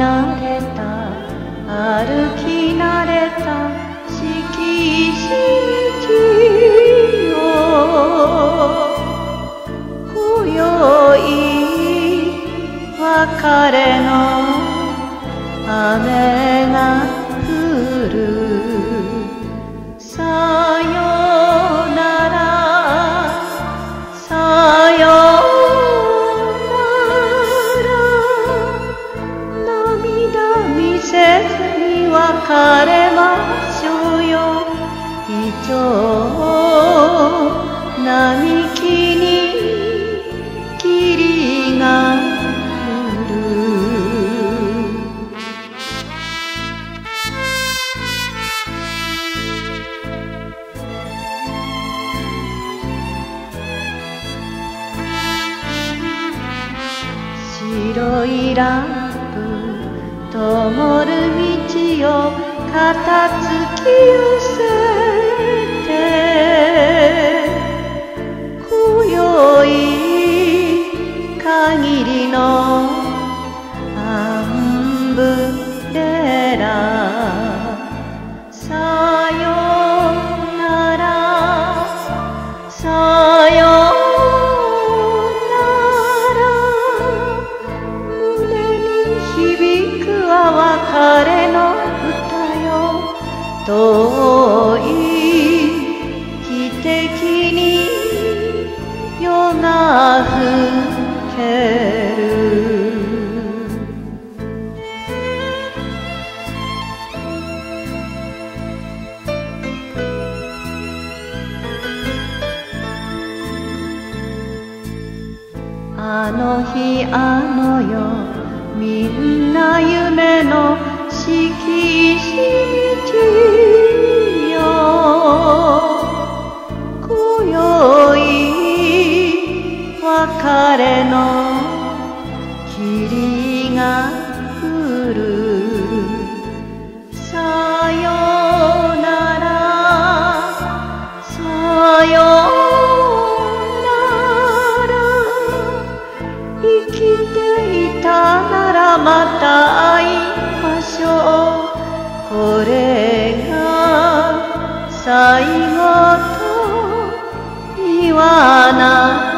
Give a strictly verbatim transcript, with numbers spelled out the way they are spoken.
慣れた歩き慣れた敷石道を今宵別れの雨が降るさよならさよなら涙見せずに別れましょうよ以上並木に霧が降る白いランプ灯る道を片付き寄せて今宵限りのアンブレラさよならさよなら胸に響くは別れの歌よ遠い汽笛に夜が更けるあの日あの夜みんな夢の敷石道よ今宵別れの霧が降るさよならさよなら生きていたならまた会いましょうこれが最後と言わない